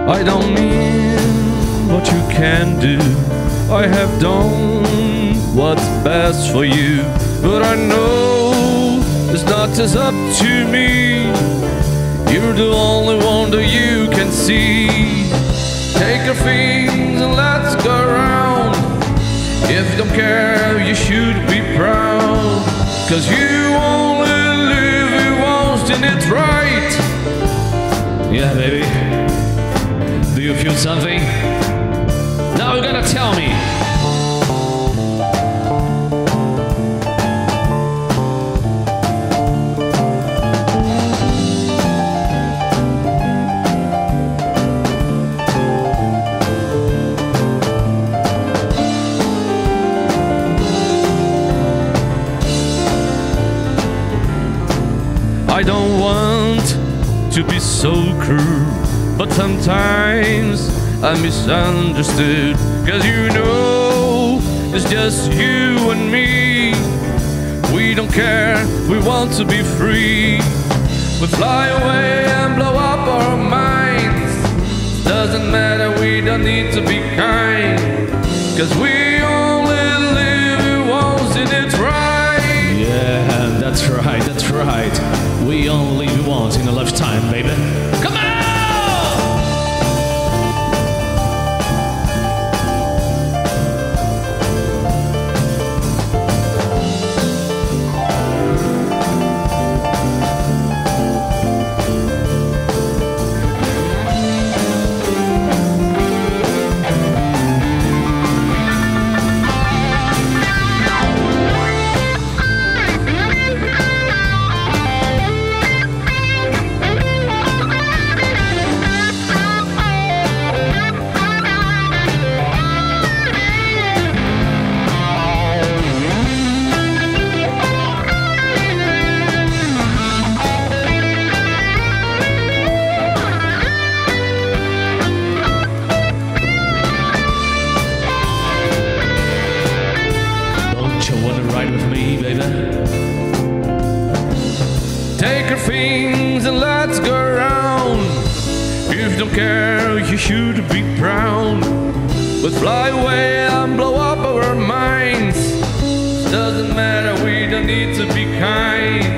I don't mean what you can do. I have done what's best for you, but I know it's not just up to me. You're the only one that you can see. Take your things and let's go around. If you don't care, you should be proud. 'Cause you only live it once, and it's right. Yeah, baby. Do you feel something? Now you're gonna tell me. I don't want to be so cruel, but sometimes I'm misunderstood. 'Cause you know, it's just you and me. We don't care, we want to be free. We fly away and blow up our minds. Doesn't matter, we don't need to be kind. 'Cause we only live once, and it's right. Yeah, that's right, that's right. We only live once in a lifetime, baby. Come on! With me, baby. Take your things and let's go around. If you don't care, you should be proud. But fly away and blow up our minds. Doesn't matter, we don't need to be kind.